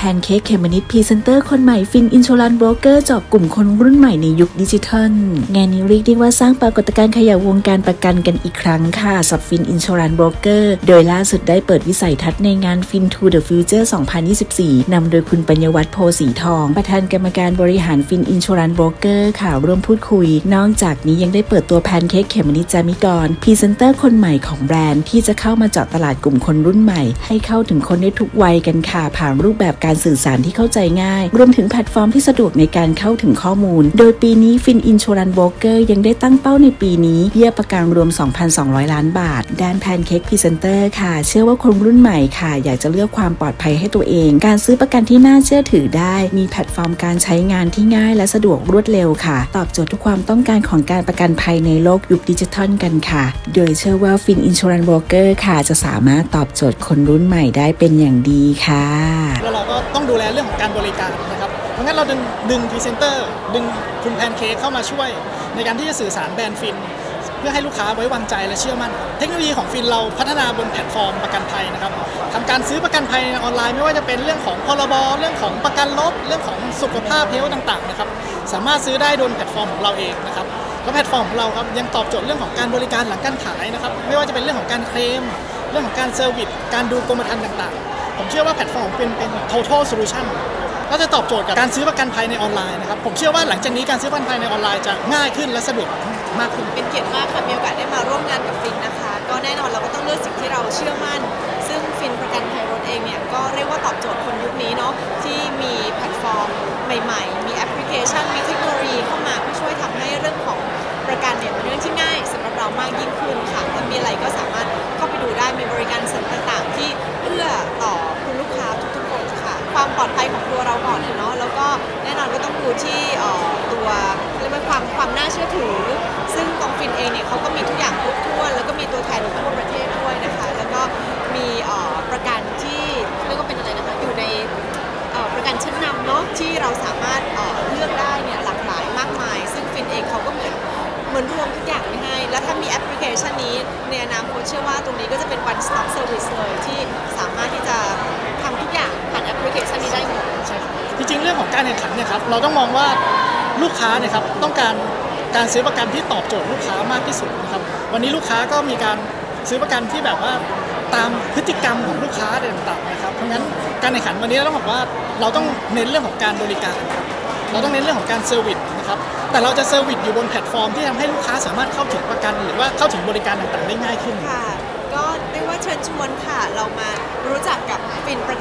นเค้กเขมมะนิดพรีเซนเตอร์คนใหม่ฟินอินชัวรันซ์โบรกเกอร์เจาะกลุ่มคนรุ่นใหม่ในยุคดิจิทัลงานนี้เรียกได้ว่าสร้างปรากฏการณ์เขย่าวงการประกันกันอีกครั้งค่ะสำหรับฟินอินชัวรันซ์โบรกเกอร์โดยล่าสุดได้เปิดวิสัยทัศน์ในงาน Fin to the Future 2024 นำโดยคุณปัญญวัฒน์โพสีทองประธานกรรมการบริหารฟินอินชัวรันซ์โบรกเกอร์ค่ะร่วมพูดคุยนอกจากนี้ยังได้เปิดตัวแพนเค้กเขมมะนิดจามิกรพรีเซนเตอร์คนใหม่ของแบรนด์ที่จะเข้ามาเจาะตลาดกลุ่มคนรุ่นใหม่ให้เข้าถึงคนได้ทุกวัยกันค่ะผ่านรูปแบบการสื่อสารที่เข้าใจง่ายรวมถึงแพลตฟอร์มที่สะดวกในการเข้าถึงข้อมูลโดยปีนี้ฟินอินชัวรันซ์โบรกเกอร์ยังได้ตั้งเป้าในปีนี้เบี้ยประกันรวม 2,200 ล้านบาทด้านแพนเค้กพรีเซนเตอร์ค่ะเชื่อว่าคนรุ่นใหม่ค่ะอยากจะเลือกความปลอดภัยให้ตัวเองการซื้อประกันที่น่าเชื่อถือได้มีแพลตฟอร์มการใช้งานที่ง่ายและสะดวกรวดเร็วค่ะตอบโจทย์ทุกความต้องการของการประกันภัยในโลกยุคดิจิทัลกันค่ะโดยเชื่อว่าฟินอินชัวรันซ์โบรกเกอร์ค่ะจะสามารถตอบโจทย์คนรุ่นใหม่ได้เป็นอย่างดีค่ะแล้วเราก็ต้องดูแลเรื่องของการบริการนะครับเพราะงั้นเราดึงพรีเซนเตอร์ดึงคุณแพนเค้กเข้ามาช่วยในการที่จะสื่อสารแบรนด์ฟินเพื่อให้ลูกค้าไว้วางใจและเชื่อมั่นเทคโนโลยีของฟินเราพัฒนาบนแพลตฟอร์มประกันภัยนะครับทำการซื้อประกันภัยออนไลน์ไม่ว่าจะเป็นเรื่องของพรบเรื่องของประกันรถเรื่องของสุขภาพเฮลท์ต่างๆนะครับสามารถซื้อได้บนแพลตฟอร์มของเราเองนะครับและแพลตฟอร์มของเราครับยังตอบโจทย์เรื่องของการบริการหลังการขายนะครับไม่ว่าจะเป็นเรื่องของการเคลมเรื่องของการเซอร์วิสการดูกรมธรรม์ต่างๆผมเชื่อว่าแพลตฟอร์มเป็น total solution ก็จะตอบโจทย์กับการซื้อประกันภัยในออนไลน์นะครับผมเชื่อว่าหลังจากนี้การซื้อประกันภัยในออนไลน์จะง่ายขึ้นและสะดวกมากขึ้นเป็นเกียรติมากค่ะมีโอกาสได้มาร่วมงานกับฟินนะคะก็แน่นอนเราก็ต้องเลือกสิ่งที่เราเชื่อมั่นซึ่งฟินประกันภัยรถเองเนี่ยก็เรียกว่าตอบโจทย์คนยุคนี้เนาะที่มีแพลตฟอร์มใหม่ๆมีแอปพลิเคชันมีเทคโนโลยีเข้ามาเพื่อช่วยทำให้เรื่องของประกันเนี่ยเป็นเรื่องที่ง่ายสำหรับเรามากยิ่งขึ้นค่ะและมีอะไรก็สามารถเข้าไปดูได้มีบริการเสริมต่างๆที่เอื้อต่อคุณลูกค้าทุกๆคนค่ะความปลอดภัยของตัวเราก่อนเนาะแล้วก็แน่นอนก็ต้องดูที่ตัวเรียกว่าความน่าเชื่อถือซึ่งกองฟินเองเนี่ยเขาก็มีทุกอย่างครบถ้วนแล้วก็มีตัวแทนทั่วประเทศด้วยนะคะแล้วก็มีประกันที่เรียกว่าเป็นอะไรนะคะอยู่ในประกันชั้นนำเนาะที่เราสามารถเลือกได้เนี่ยหลากหลายมากมายซึ่งฟินเองเขาก็เหมือนรวมทุกอย่างไว้ให้แล้วถ้ามีแอปพลิเคชันนี้ในอนาคตเชื่อว่าตรงนี้ก็จะเป็น one stop service เลยที่สามารถที่จะทำทุกอย่างผ่านแอปพลิเคชันนี้ได้หมดใช่ครับจริงๆเรื่องของการแข่งขันเนี่ยครับเราต้องมองว่าลูกค้าเนี่ยครับต้องการซื้อประกันที่ตอบโจทย์ลูกค้ามากที่สุดนะครับวันนี้ลูกค้าก็มีการซื้อประกันที่แบบว่าตามพฤติกรรมของลูกค้าต่างๆนะครับเพราะงั้นการแข่งขันวันนี้เราต้องบอกว่าเราต้องเน้นเรื่องของการบริการเราต้องเน้นเรื่องของการเซอร์วิสนะครับแต่เราจะเซอร์วิสอยู่บนแพลตฟอร์มที่ทำให้ลูกค้าสามารถเข้าถึงประกันหรือว่าเข้าถึงบริการต่างๆได้ง่ายขึ้นค่ะก็เรียกว่าเชิญชวนค่ะเรามารู้จักกับฟินประ